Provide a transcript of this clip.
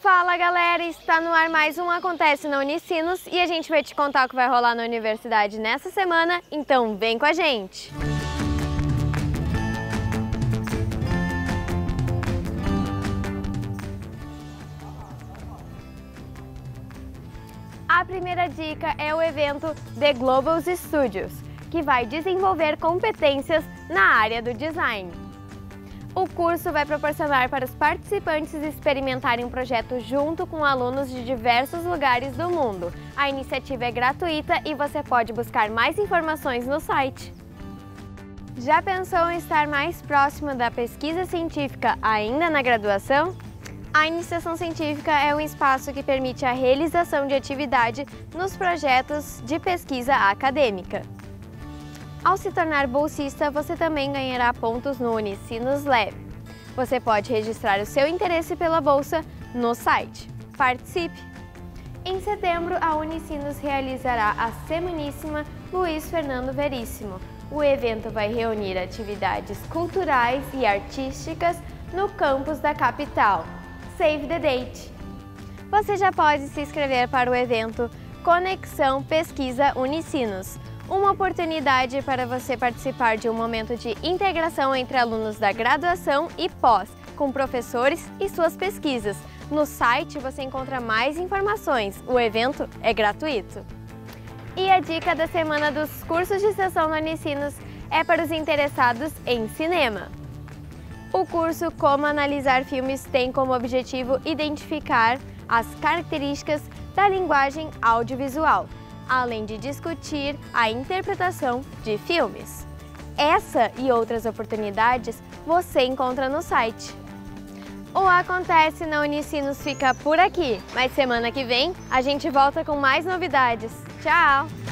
Fala galera, está no ar mais um Acontece na Unicinos e a gente vai te contar o que vai rolar na universidade nessa semana, então vem com a gente! A primeira dica é o evento The Global Studios, que vai desenvolver competências na área do design. O curso vai proporcionar para os participantes experimentarem um projeto junto com alunos de diversos lugares do mundo. A iniciativa é gratuita e você pode buscar mais informações no site. Já pensou em estar mais próximo da pesquisa científica ainda na graduação? A iniciação científica é um espaço que permite a realização de atividade nos projetos de pesquisa acadêmica. Ao se tornar bolsista, você também ganhará pontos no Unicinos Lab. Você pode registrar o seu interesse pela bolsa no site. Participe! Em setembro, a Unicinos realizará a Semaníssima Luiz Fernando Veríssimo. O evento vai reunir atividades culturais e artísticas no campus da capital. Save the date! Você já pode se inscrever para o evento Conexão Pesquisa Unicinos. Uma oportunidade para você participar de um momento de integração entre alunos da graduação e pós, com professores e suas pesquisas. No site você encontra mais informações. O evento é gratuito. E a dica da semana dos cursos de extensão no Unicinos é para os interessados em cinema. O curso Como Analisar Filmes tem como objetivo identificar as características da linguagem audiovisual, além de discutir a interpretação de filmes. Essa e outras oportunidades você encontra no site. O Acontece na Unicinos fica por aqui, mas semana que vem a gente volta com mais novidades. Tchau!